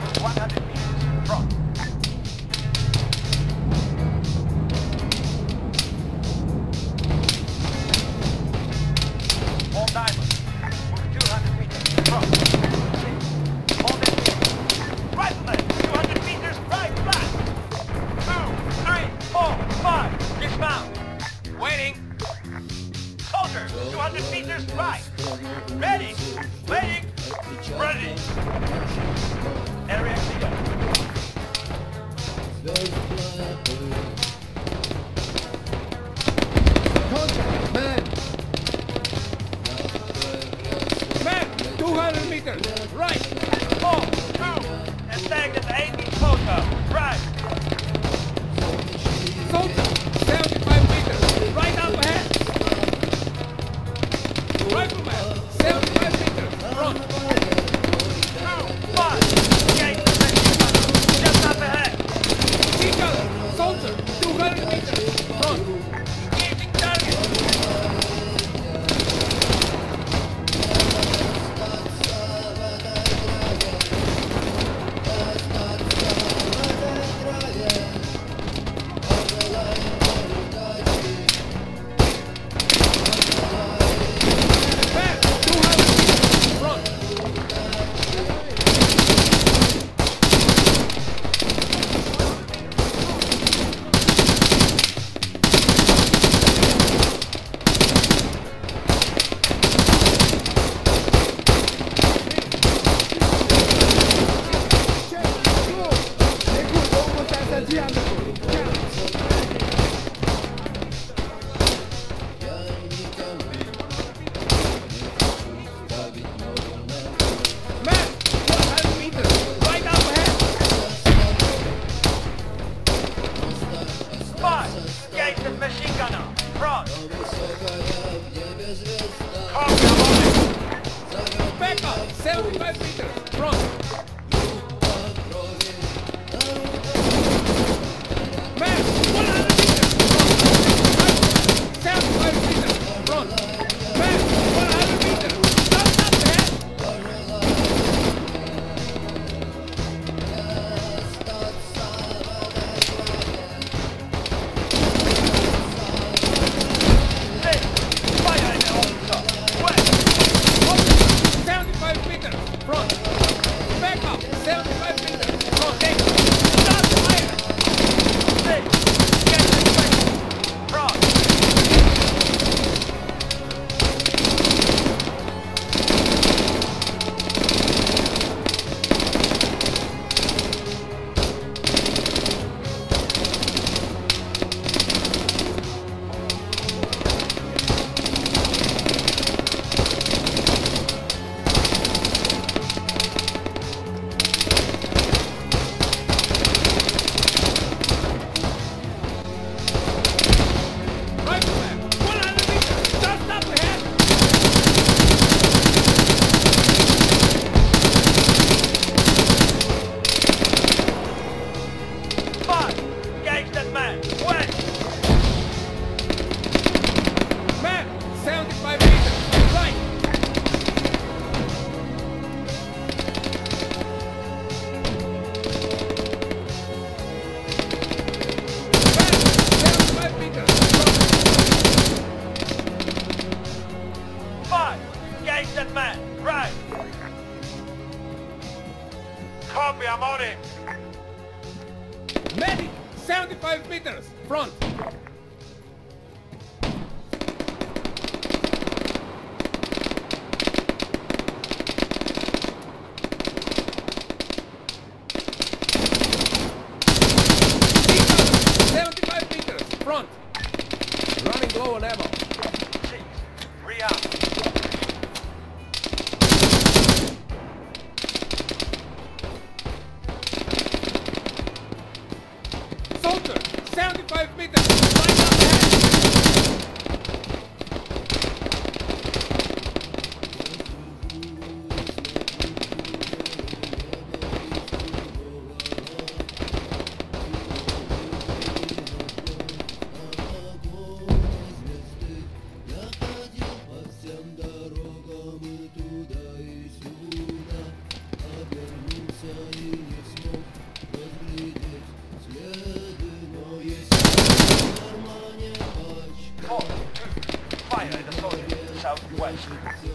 100 meters. Front. All diamonds. Move 200 meters. Front. Hold it here. Rifleman, 200 meters, right flat. 2, 3, 4, 5. Dismount. Waiting. Soldier, 200 meters, right. Ready. Waiting. Ready. Area clear. Contact, man! Man, 200 meters, right! 4, 2, and stag at 80 closer, right. Soldier, 75 meters, right up ahead! Rifleman, 75 meters, front! 2, 5, gate just up ahead. Seagull, soldier, 200 meters, front! Engaging target. Man, 200 meters, front! Man, 100 meters, right up ahead! 5, gate of machine gunner, front. Copy, I'm on it. Back up, 75 meters, front! Man, 100 meters, front! 75 meters, front! Man, 100 meters, stop up ahead! Six, fire in the officer. West, 75 meters, front! Back up, 75 meters, front! Hey, stop fire! 6, get this way. Front. Rifleman, 100 meters, just up ahead! 5, engage that man. West, Man, 75 meters, right! Man, 75 meters, front! 5, engage that man. Right. Copy, I'm on it. Medic, 75 meters, front! Seagull, 75 meters, front! Running low on ammo. 6, re-up. Soldier, 75 meters, right up ahead! дорогам и туда и сюда, обернулся и не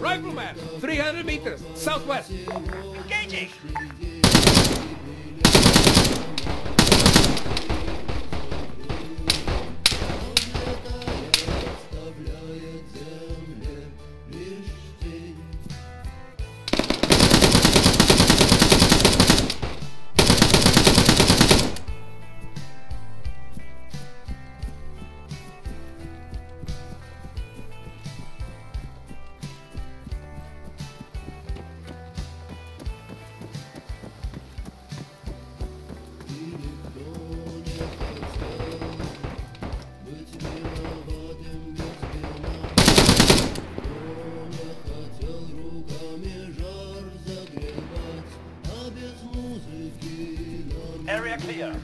Rifleman, 300 meters, southwest. Engaging! Area clear.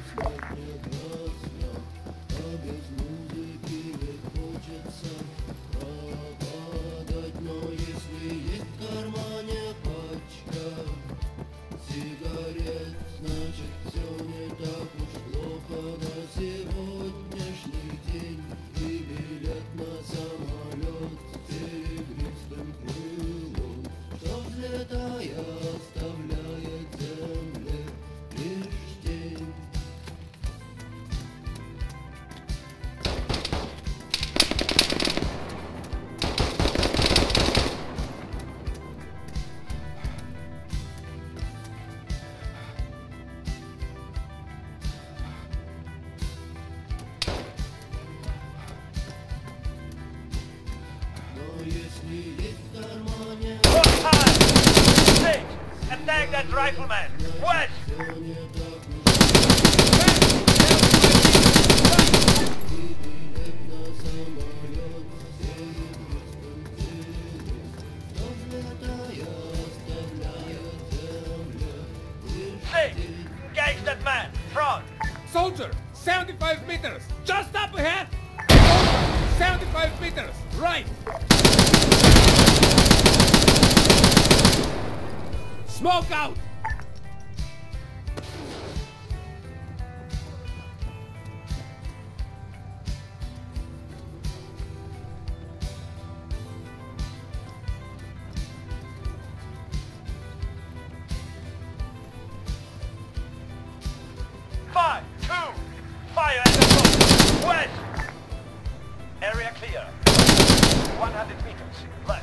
Attack that rifleman! West! Six! Engage that man! Front! Soldier, 75 meters, just up ahead! Soldier, 75 meters, right! Smoke out! Five, two, fire at the front! West! Area clear. 100 meters, left.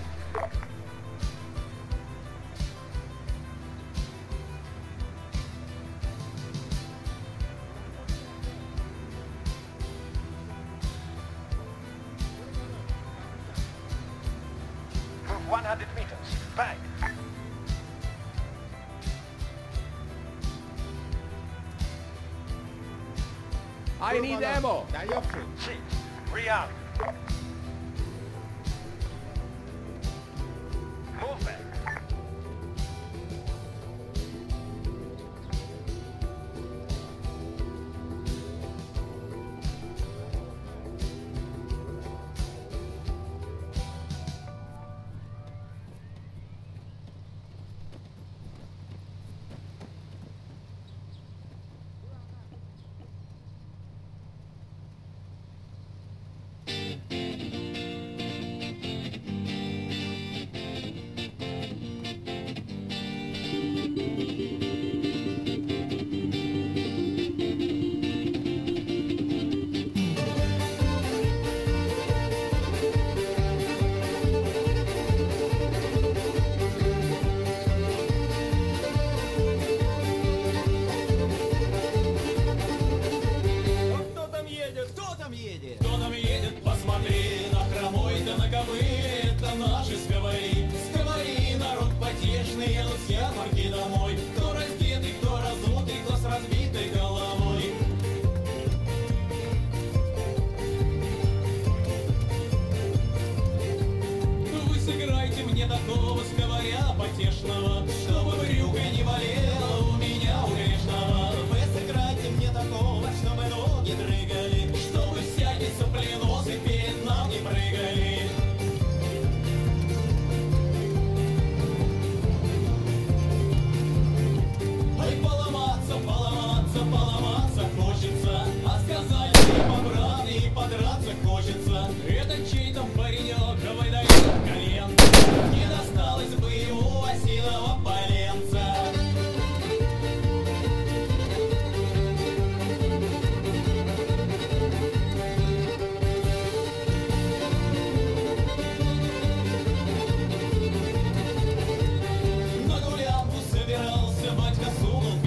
Move 100 meters, back. I need ammo. Six, rearm. Move back.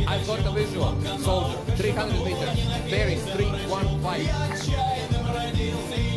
I've got a visual. Soldier, 300 meters. Bearing 315.